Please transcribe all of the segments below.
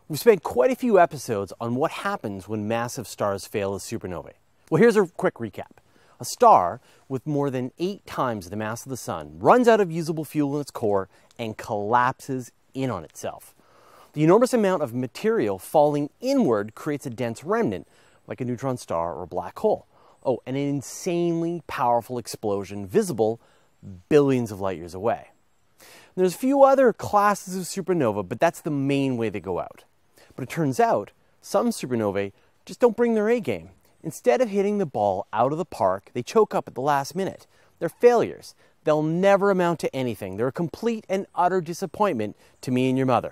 We've spent quite a few episodes on what happens when massive stars fail as supernovae. Well, here's a quick recap. A star with more than 8 times the mass of the Sun runs out of usable fuel in its core and collapses in on itself. The enormous amount of material falling inward creates a dense remnant, like a neutron star or a black hole. Oh, and an insanely powerful explosion visible billions of light years away. There's a few other classes of supernova, but that's the main way they go out. But it turns out some supernovae just don't bring their A game. Instead of hitting the ball out of the park, they choke up at the last minute. They're failures. They'll never amount to anything. They're a complete and utter disappointment to me and your mother.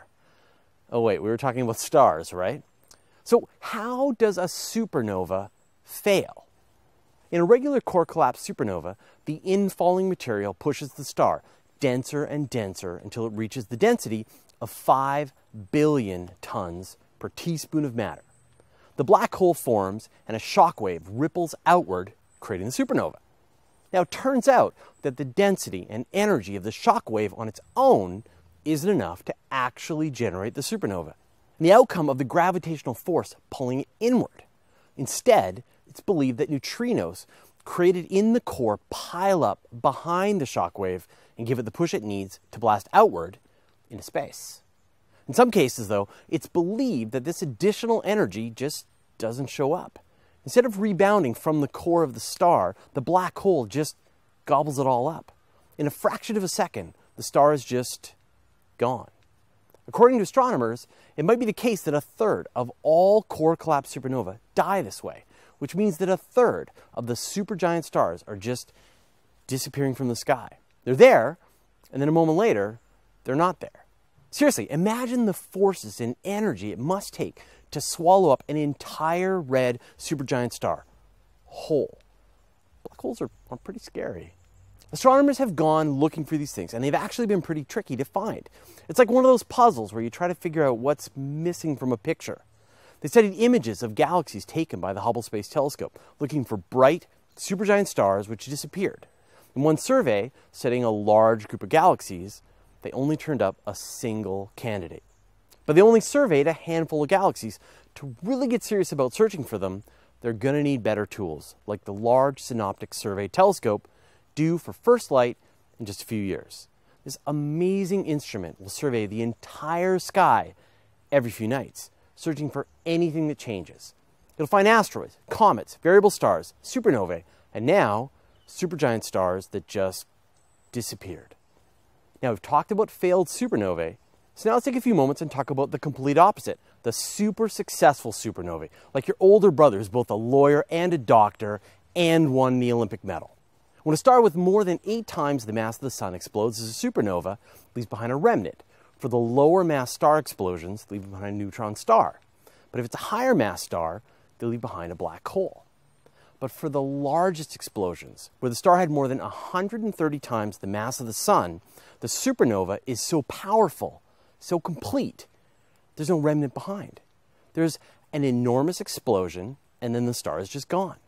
Oh wait, we were talking about stars, right? So how does a supernova fail? In a regular core collapse supernova, the infalling material pushes the star denser and denser until it reaches the density of 5 billion tons per teaspoon of matter. The black hole forms and a shock wave ripples outward, creating the supernova. Now it turns out that the density and energy of the shock wave on its own isn't enough to actually generate the supernova, and the outcome of the gravitational force pulling it inward. Instead, it's believed that neutrinos created in the core pile up behind the shock wave and give it the push it needs to blast outward into space. In some cases, though, it's believed that this additional energy just doesn't show up. Instead of rebounding from the core of the star, the black hole just gobbles it all up. In a fraction of a second, the star is just gone. According to astronomers, it might be the case that 1/3 of all core collapse supernova die this way, which means that 1/3 of the supergiant stars are just disappearing from the sky. They're there, and then a moment later, they're not there. Seriously, imagine the forces and energy it must take to swallow up an entire red supergiant star whole. Black holes are pretty scary. Astronomers have gone looking for these things, and they've actually been pretty tricky to find. It's like one of those puzzles where you try to figure out what's missing from a picture. They studied images of galaxies taken by the Hubble Space Telescope, looking for bright supergiant stars which disappeared. In one survey, studying a large group of galaxies, they only turned up a single candidate. But they only surveyed a handful of galaxies. To really get serious about searching for them, they're going to need better tools, like the Large Synoptic Survey Telescope, due for first light in just a few years. This amazing instrument will survey the entire sky every few nights, searching for anything that changes. It'll find asteroids, comets, variable stars, supernovae, and now supergiant stars that just disappeared. Now we've talked about failed supernovae, so now let's take a few moments and talk about the complete opposite, the super successful supernovae, like your older brother who's both a lawyer and a doctor and won the Olympic medal. When a star with more than 8 times the mass of the Sun explodes as a supernova, it leaves behind a remnant. For the lower mass star explosions, they leave behind a neutron star. But if it's a higher mass star, they leave behind a black hole. But for the largest explosions, where the star had more than 130 times the mass of the Sun, the supernova is so powerful, so complete, there's no remnant behind. There's an enormous explosion, and then the star is just gone.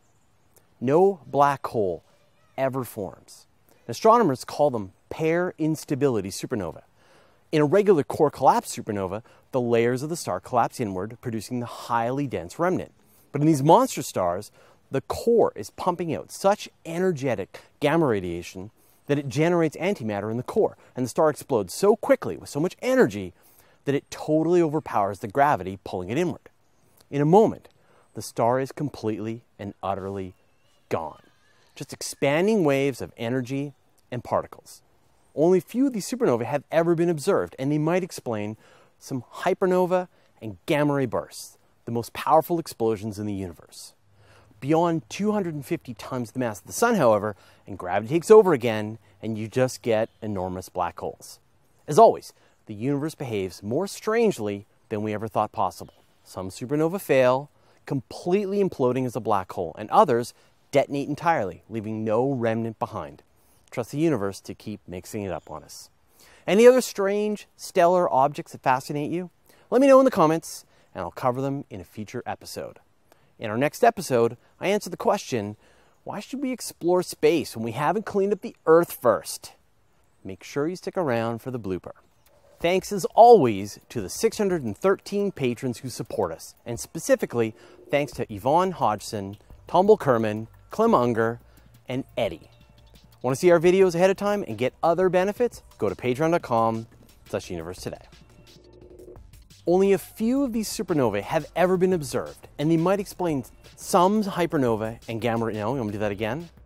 No black hole ever forms. Astronomers call them Pairinstability supernovae. In a regular core collapse supernova, the layers of the star collapse inward, producing the highly dense remnant. But in these monster stars, the core is pumping out such energetic gamma radiation that it generates antimatter in the core, and the star explodes so quickly with so much energy that it totally overpowers the gravity pulling it inward. In a moment, the star is completely and utterly gone. Just expanding waves of energy and particles. Only few of these supernovae have ever been observed, and they might explain some hypernova and gamma ray bursts, the most powerful explosions in the universe. Beyond 250 times the mass of the Sun, however, and gravity takes over again, and you just get enormous black holes. As always, the universe behaves more strangely than we ever thought possible. Some supernova fail, completely imploding as a black hole, and others detonate entirely, leaving no remnant behind. Trust the universe to keep mixing it up on us. Any other strange, stellar objects that fascinate you? Let me know in the comments, and I'll cover them in a future episode. In our next episode, I answer the question, why should we explore space when we haven't cleaned up the Earth first? Make sure you stick around for the blooper. Thanks as always to the 613 patrons who support us, and specifically thanks to Yvonne Hodgson, Tumble Kerman, Clem Unger, and Eddie. Want to see our videos ahead of time and get other benefits? Go to patreon.com/universetoday. Only a few of these supernovae have ever been observed, and they might explain some hypernovae and gamma ray. No, I'm going to do that again.